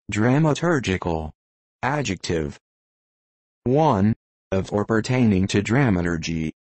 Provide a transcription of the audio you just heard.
Dramaturgical. Adjective. 1. Of or pertaining to dramaturgy.